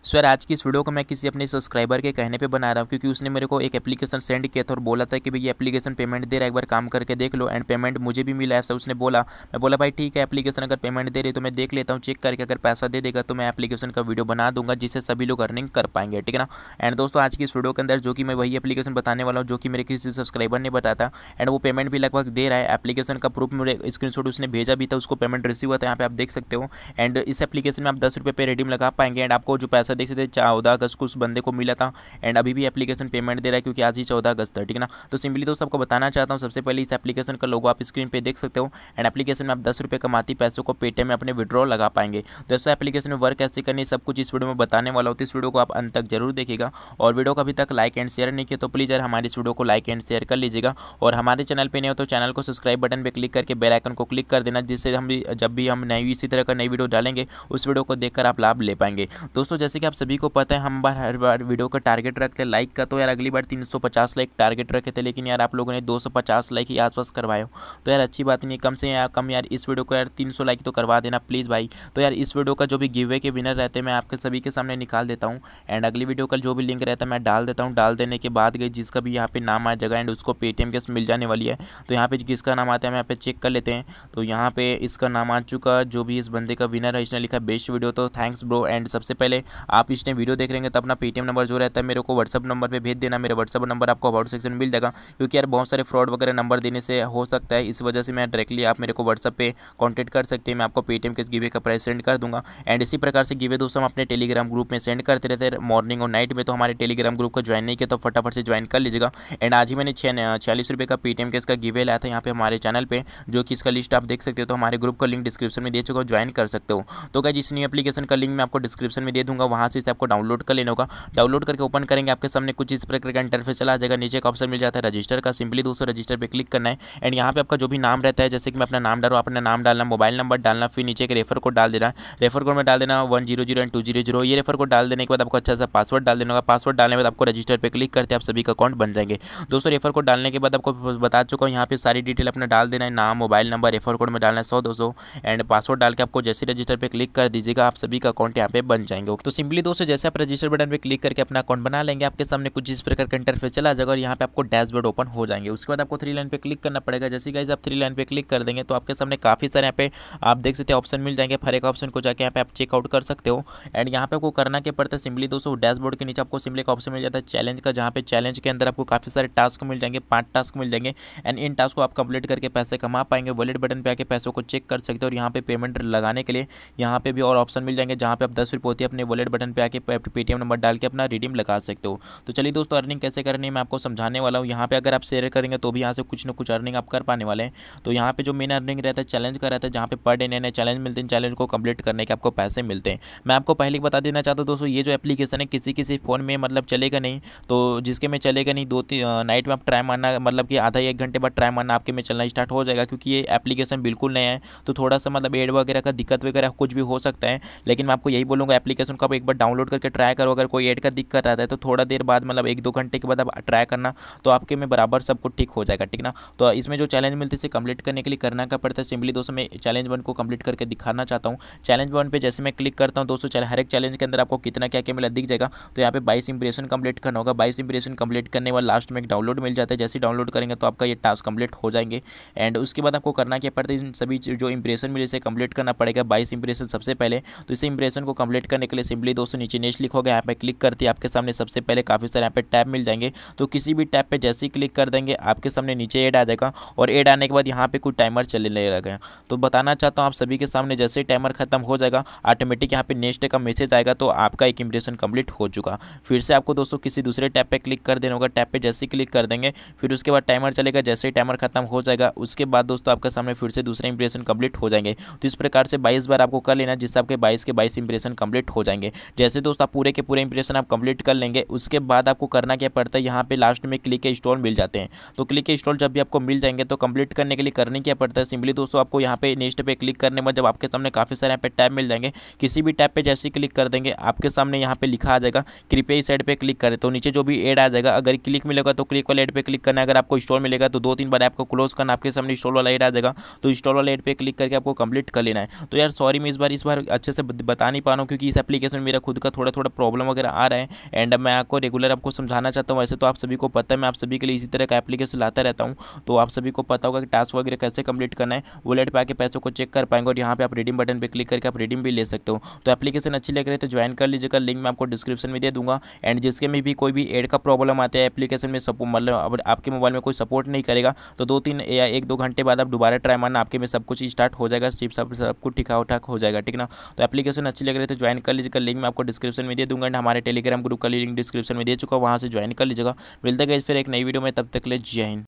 Sir आज की इस वीडियो को मैं किसी अपने सब्सक्राइबर के कहने पे बना रहा हूँ, क्योंकि उसने मेरे को एक एप्लीकेशन सेंड किया था और बोला था कि भाई ये एप्लीकेशन पेमेंट दे रहा है, एक बार काम करके देख लो। एंड पेमेंट मुझे भी मिला, ऐसा उसने बोला। मैं बोला भाई ठीक है, एप्लीकेशन अगर पेमेंट दे रही तो मैं देख लेता हूँ, चेक करके अगर पैसा दे देगा तो मैं एप्लीकेशन का वीडियो बना दूंगा, जिससे सभी लोग अर्निंग कर पाएंगे, ठीक है ना। एंड दोस्तों आज की इस वीडियो के अंदर जो कि मैं वही एप्लीकेशन बताने वाला हूँ जो कि मेरे किसी सब्सक्राइबर ने बताया था। एंड वो पेमेंट भी लगभग दे रहा है। एप्लीकेशन का प्रूफ मेरे स्क्रीनशॉट उसने भेजा भी था, उसको पेमेंट रिसीव हुआ था, यहाँ पे आप देख सकते हो। एंड इस एप्लीकेशन में आप 10 रुपये पे रिडीम लगा पाएंगे। एंड आपको जो पैसा देख सकते हैं 14 अगस्त को उस बंदे को मिला था। एंड अभी भी एप्लीकेशन पेमेंट दे रहा है, क्योंकि आज ही 14 अगस्त है, ठीक है ना। तो सिंपली दोस्तों आपको बताना चाहता हूँ, सबसे पहले इस एप्लीकेशन का लोगो आप स्क्रीन पे देख सकते हो। एंड एप्लीकेशन में आप 10 रुपये कमाती पैसों को पेटीएम में अपने विड्रॉ लगा पाएंगे। दोस्तों एप्लीकेशन में वर्क कैसे करनी है सब कुछ इस वीडियो में बताने वाला हूँ, तो इस वीडियो को आप अंत तक जरूर देखिएगा। और वीडियो को अभी तक लाइक एंड शेयर नहीं किया तो प्लीज़ यार हमारी इस वीडियो को लाइक एंड शेयर कर लीजिएगा। और हमारे चैनल पे नहीं हो तो चैनल को सब्सक्राइब बटन पे क्लिक करके बेल आइकन को क्लिक कर देना, जिससे हम भी जब भी हम नई इसी तरह का नई वीडियो डालेंगे उस वीडियो को देखकर आप लाभ ले पाएंगे। दोस्तों जैसे कि आप सभी को पता है, हम हर बार वीडियो का टारगेट रखते हैं लाइक का। तो यार अगली बार 350 लाइक टारगेट रखे थे, लेकिन यार आप लोगों ने 250 लाइक ही आसपास करवाए हो। तो यार अच्छी बात नहीं, कम से कम यार इस वीडियो को यार 300 लाइक तो करवा देना प्लीज़ भाई। तो यार इस वीडियो का जो भी गिव अवे के विनर रहते हैं मैं आपके सभी के सामने निकाल देता हूँ। एंड अगली वीडियो का जो भी लिंक रहता है मैं डाल देता हूँ। डाल देने के बाद गई जिसका भी यहाँ पे नाम आ जाएगा एंड उसको पेटीएम कैश मिल जाने वाली है। तो यहाँ पे किसका नाम आता है मैं यहाँ पे चेक कर लेते हैं। तो यहाँ पे इसका नाम आ चुका, जो भी इस बंदे का विनर है इसने लिखा बेस्ट वीडियो, तो थैंक्स ब्रो। एंड सबसे पहले आप इसने वीडियो देख रहेंगे तो अपना पेटीएम नंबर जो रहता है मेरे को व्हाट्सअप नंबर पे भेज देना। मेरा व्हाट्सअप नंबर आपको अबाउट सेक्शन में मिल जाएगा, क्योंकि यार बहुत सारे फ्रॉड वगैरह नंबर देने से हो सकता है, इस वजह से मैं डायरेक्टली आप मेरे को व्हाट्सअप पे कॉन्टैक्ट कर सकते हैं। मैं आपको पेटीएम के गिवे का प्राइस सेंड कर दूंगा। एंड इसी प्रकार से गिवे दोस्तों हम अपने टेलीग्राम ग्रुप में सेंड करते रहते हैं मॉर्निंग और नाइट में। तो हमारे टेलीग्राम ग्रुप को ज्वाइन नहीं किया तो फटाफट से ज्वाइन कर लीजिएगा। एंड आज ही मैंने 46 रुपये का पेटीएम के इसका गिवे लाया था यहाँ पे हमारे चैनल पे, जो कि इसका लिस्ट आप देख सकते हो। तो हमारे ग्रुप का लिंक डिस्क्रिप्शन में दे चुका हूँ, ज्वाइन कर सकते हो। तो गाइस इस न्यू एप्लीकेशन का लिंक मैं आपको डिस्क्रिप्शन में दे दूंगा, वहाँ से इसे आपको डाउनलोड कर लेना होगा। डाउनलोड करके ओपन करेंगे आपके सामने कुछ इस प्रकार का इंटरफेस चला जाएगा। नीचे का ऑप्शन मिल जाता है रजिस्टर का, सिंपली दोस्तों रजिस्टर पे क्लिक करना है। एंड यहाँ पे आपका जो भी नाम रहता है, जैसे कि मैं अपना नाम डालूँ, अपना नाम डालना, मोबाइल नंबर डालना, फिर नीचे एक रेफर कोड डाल देना। रेफर कोड में डाल देना 100 एंड 200। ये रेफर कोड डाल देने के बाद आपको अच्छा सा पासवर्ड डाल देना होगा। पासवर्ड डालने के बाद आपको रजिस्टर पे क्लिक करते आप सभी का अकाउंट बन जाएंगे। दोस्तों रेफर कोड डालने के बाद आपको बता चुका हूँ, यहाँ पे सारी डिटेल अपना डाल देना है, नाम, मोबाइल नंबर, रेफर कोड में डालना है 100-200 एंड पासवर्ड डाल के आपको जैसे रजिस्टर पे क्लिक कर दीजिएगा, आप सभी का अकाउंट यहाँ पे बन जाएंगे। तो सिंपली दोस्तों जैसे आप रजिस्टर बटन पे क्लिक करके अपना अकाउंट बना लेंगे, आपके सामने कुछ इस प्रकार का इंटरफेस चला जाएगा और यहाँ पे आपको डैशबोर्ड ओपन हो जाएंगे। उसके बाद आपको 3 लाइन पे क्लिक करना पड़ेगा। जैसे गाइस आप 3 लाइन पे क्लिक कर देंगे तो आपके सामने काफी सारे यहाँ पे आप देख सकते हैं ऑप्शन मिल जाएंगे। हर एक ऑप्शन को जाके यहाँ पे आप चेकआउट कर सकते हो। एंड यहाँ पे आपको करना क्या पड़ता है, सिंपली दोस्तों डैशबोर्ड के नीचे आपको सिंपली एक ऑप्शन मिल जाता है चैलेंज का, जहाँ पे चैलेंज के अंदर आपको काफी सारे टास्क मिल जाएंगे, 5 टास्क मिल जाएंगे। एंड इन टास्क को आप कंप्लीट करके पैसे कमा पाएंगे। वॉलेट बटन पे आके पैसों को चेक कर सकते हो। और यहाँ पे पेमेंट लगाने के लिए यहाँ पे भी और ऑप्शन मिल जाएंगे, जहाँ पे आप 10 रुपये होती है अपने वॉलेट बटन पे आके पेटीएम नंबर डाल के अपना रिडीम लगा सकते हो। तो चलिए दोस्तों अर्निंग कैसे करनी है मैं आपको समझाने वाला हूँ। यहाँ पे अगर आप शेयर करेंगे तो भी यहाँ से कुछ ना कुछ अर्निंग आप कर पाने वाले हैं। तो यहाँ पे जो मेन अर्निंग रहता है चैलेंज का रहता है, जहाँ पे पर डे नए चैलेंज मिलते हैं, चैलेंज को कंप्लीट करने के आपको पैसे मिलते हैं। मैं आपको पहले बता देना चाहता हूँ दोस्तों, ये जो एप्लीकेशन है किसी फ़ोन में मतलब चलेगा नहीं, तो जिसके में चलेगा नहीं 2-3 नाइट में आप ट्राई मारना, मतलब कि आधा 1 घंटे बाद ट्राई मारना आपके में चलना स्टार्ट हो जाएगा, क्योंकि ये एप्लीकेशन बिल्कुल नया है। तो थोड़ा सा मतलब एड वगैरह का दिक्कत वगैरह कुछ भी हो सकता है, लेकिन मैं आपको यही बोलूँगा एप्लीकेशन को आप एक बार डाउनलोड करके ट्राई करो। अगर कोई एड का दिक्कत रहता है तो थोड़ा देर बाद मतलब 1-2 घंटे के बाद आप ट्राई करना, तो आपके में बराबर सब कुछ ठीक हो जाएगा, ठीक ना। तो इसमें जो चैलेंज मिलती है इसे कंप्लीट करने के लिए करना क्या पड़ता है, सिंपली दोस्तों मैं चैलेंज 1 को कंप्लीट करके दिखाना चाहता हूँ। चैलेंज 1 पे जैसे मैं क्लिक करता हूँ दोस्तों, हर एक चैलेंज के अंदर आपको कितना क्या क्या मिला दिख जाएगा। तो यहाँ पे 22 इंप्रेशन कंप्लीट करना होगा। 22 इंप्रेशन कंप्लीट करने वाला लास्ट में एक डाउनलोड मिल जाता है। जैसे डाउनलोड करेंगे तो आपका ये टास्क कंप्लीट हो जाएंगे। एंड उसके बाद आपको करना क्या पड़ता है, इन सभी जो इंप्रेशन मिले इसे कंप्लीट करना पड़ेगा। 22 इंप्रेशन सबसे पहले, तो इस इंप्रेशन को कंप्लीट करने के लिए सिंपली दोस्तों नीचे नेक्स्ट लिखोगे, यहाँ पे क्लिक करते हैं आपके सामने सबसे पहले काफी सारे यहाँ पे टैब मिल जाएंगे। तो किसी भी टैब पे जैसे ही क्लिक कर देंगे आपके सामने नीचे ऐड आ जाएगा। और ऐड आने के बाद यहाँ पे कुछ टाइमर चलने लगेगा। तो बताना चाहता हूँ आप सभी के सामने जैसे ही टाइमर खत्म हो जाएगा ऑटोमेटिक यहाँ पे नेक्स्ट का मैसेज आएगा, तो आपका एक इंप्रेशन कंप्लीट हो चुका। फिर से आपको दोस्तों किसी दूसरे टैब पे क्लिक कर देना होगा। टैब पे जैसे ही क्लिक कर देंगे फिर उसके बाद टाइमर चलेगा। जैसे ही टाइमर खत्म हो जाएगा उसके बाद दोस्तों आपके सामने फिर से दूसरे इंप्रेशन कंप्लीट हो जाएंगे। तो इस प्रकार से 22 बार आपको कर लेना, जिससे आपके 22 के 22 इंप्रेशन कंप्लीट हो जाएंगे। जैसे दोस्तों आप पूरे के पूरे इंप्रेशन आप कंप्लीट कर लेंगे, उसके बाद आपको करना क्या पड़ता है, यहाँ पे लास्ट में क्लिक इंस्टॉल मिल जाते हैं। तो क्लिक इंस्टॉल जब भी आपको मिल जाएंगे तो कंप्लीट करने के लिए करने क्या पड़ता है, सिंपली दोस्तों आपको यहाँ पे नेक्स्ट पे क्लिक करने में जब आपके सामने काफी सारे यहाँ पे टैब मिल जाएंगे, किसी भी टैब पे जैसे क्लिक कर देंगे आपके सामने यहाँ पे लिखा आ जाएगा कृपया इस ऐड पे क्लिक करें। तो नीचे जो भी ऐड आ जाएगा, अगर क्लिक मिलेगा तो क्लिक वाले ऐड पे क्लिक करना है, अगर आपको इंस्टॉल मिलेगा तो 2-3 बार आपको क्लोज करना, आपके सामने इंस्टॉल वाला ऐड आ जाएगा। तो इंस्टॉल वाला ऐड पे क्लिक करके आपको कंप्लीट कर लेना है। तो यार सॉरी मैं इस बार अच्छे से बता नहीं पा रहा हूँ, क्योंकि इस एप्लीकेशन में मेरा खुद का थोड़ा थोड़ा प्रॉब्लम वगैरह आ रहा है एंड मैं आपको रेगुलर आपको समझाना चाहता हूँ। वैसे तो आप सभी को पता है, मैं आप सभी के लिए इसी तरह का एप्लीकेशन लाता रहता हूँ, तो आप सभी को पता होगा कि टास्क वगैरह कैसे कंप्लीट करना है, वॉलेट पे आके पैसों को चेक कर पाएंगे और यहाँ पे आप रिडीम बटन पे क्लिक करके आप रिडीम भी ले सकते हो। तो एप्लीकेशन अच्छी लग रही है तो ज्वाइन कर लीजिएगा, लिंक मैं आपको डिस्क्रिप्शन में दे दूंगा। एंड जिसके में भी कोई भी एड का प्रॉब्लम आता है एप्लीकेशन में मतलब अब आपके मोबाइल में कोई सपोर्ट नहीं करेगा तो 2-3 या 1-2 घंटे बाद आप दोबारा ट्राई मारना, आपके में सब कुछ स्टार्ट हो जाएगा, सब कुछ ठीक ठाक हो जाएगा, ठीक ना। तो एप्लीकेशन अच्छी लग रही है तो ज्वाइन कर लीजिएगा, लिंक मैं आपको डिस्क्रिप्शन में दे दूंगा एंड हमारे टेलीग्राम ग्रुप का लिंक डिस्क्रिप्शन में दे चुका, वहाँ से ज्वाइन कर लीजिएगा। मिलते गए फिर एक नई वीडियो में, तब तक ले जय हिंद।